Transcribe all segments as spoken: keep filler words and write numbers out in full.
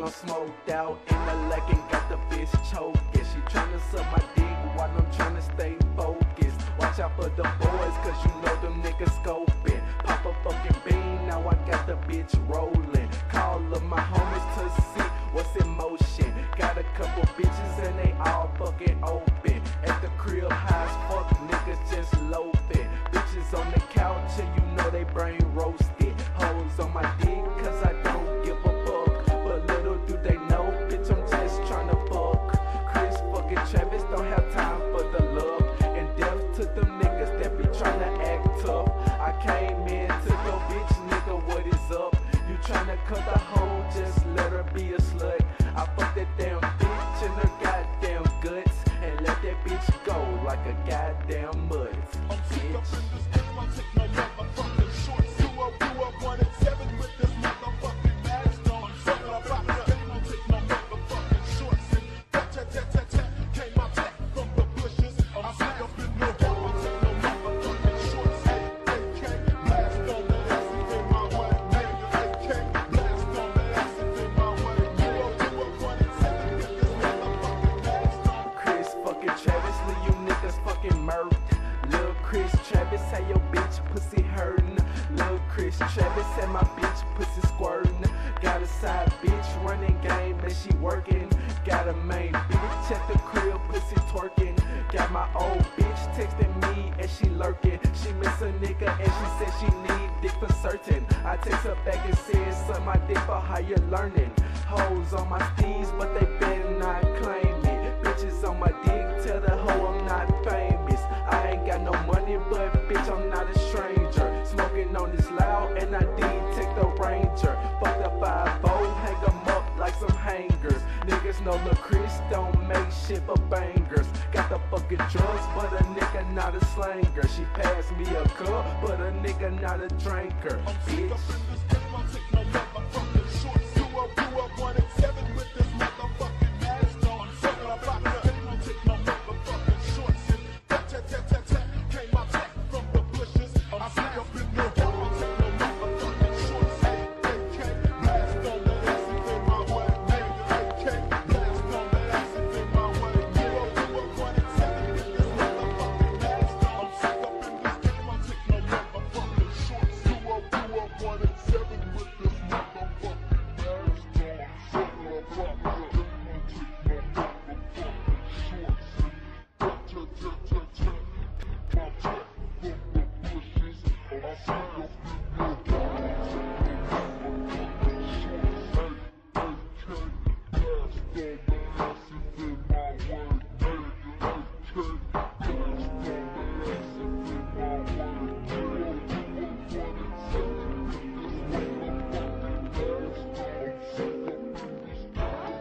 Well, I'm smoked out in the lake and got the bitch choking. She tryna suck my dick while I'm tryna stay focused. Watch out for the boys, cause you know them niggas scoping. Pop a fucking bean, now I got the bitch rolling. Call up my homies to see what's in motion. Got a couple bitches and they all fucking open. At the crib, high as fuck, niggas just loafing. Bitches on the couch and you know they brain roasted. Hoes on my dick cause I don't give a fuck. But little do they know, bitch, I'm just tryna fuck. Chris fucking Travis don't have time for the love. And death to them niggas that be tryna act tough. I came in to your bitch, nigga, what is up? You tryna cut the hoe, just let her be a slut. I fuck that damn bitch in her goddamn guts and let that bitch go like a goddamn mud. I'm sick up in this game, I'll take no motherfucking shorts. You up, you up, one and seven with this motherfucking mask on. Fuck up out the game, I'll take no motherfucking shorts. Tap, tap, tap, tap, tap, came my tap from the bushes. I'm sick up in the game, I'll take no motherfucking shorts. A K, mask on the ass in my way. Nigga, A K, mask on the ass in my way. You up, you up, one and seven with this motherfucking mask on. Chris fucking Travis, leave you niggas fucking murked. Lil' Chris Travis, say your bitch pussy hurtin'. Lil' Chris Travis, say my bitch pussy squirtin'. Got a side bitch running game and she working. Got a main bitch at the crib, pussy twerking. Got my old bitch texting me and she lurking. She miss a nigga and she said she need dick for certain. I text her back and said, suck my dick for how you learning. Hoes on my steez, but they better not claim it. Bitches on my dick, tell the hoe I'm not famous. I ain't got no money, but bitch, I'm not a stranger. Smoking on this loud, and I detect the ranger. Fuck the five oh, hang 'em up like some hangers. Niggas know Lil' Chris don't make shit for bangers. Got the fucking drugs, but a nigga not a slanger. She passed me a cup, but a nigga not a drinker. I'm sick up in this game, I'll take no motherfucking shorts. You up, you up, one and seven with this motherfucking mask on. Fuck up out the game, I'll take no motherfucking shorts. Tap, tap, tap, tap, tap, came my tap from the bushes. I'm sick up in the game, I'll take no motherfucking shorts. A K, mask on the ass in my way. Nigga, A K, mask on the ass in my way. You up, you up, one and seven with this motherfucking mask on. I'm sick up in this game, I'll take no motherfucking shorts. You up, you up, one and seven with this motherfucking mask on. Fuck up out the game, I'll take no motherfucking shorts. Tap, tap, tap, tap, tap, my tap from the bushes. I'm sick up in the game, I'll take no motherfucking shorts. A K, mask on the ass in my way. Nigga, A K, mask on the ass in my way. You up, you up, one and seven with this motherfucking mask on. I'm sick up in this game.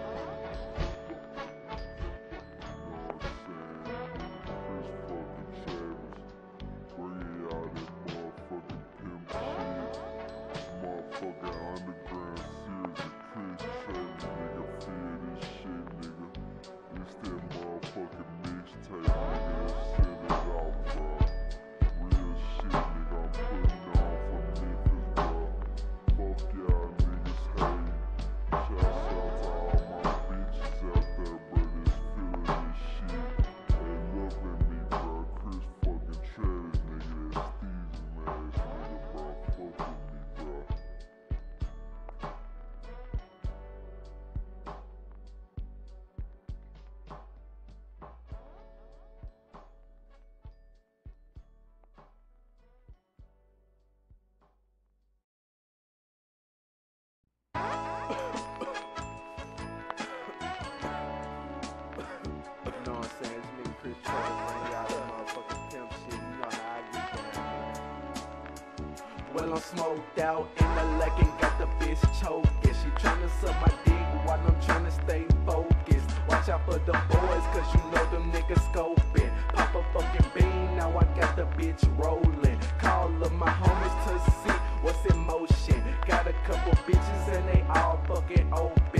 Well, I'm smoked out in the lake and got the bitch choking. She tryna suck my dick while I'm tryna stay focused. Watch out for the boys, cause you know them niggas scoping. Pop a fucking bean, now I got the bitch rolling. Call up my homies to see what's in motion. Got a couple bitches and they all fucking open.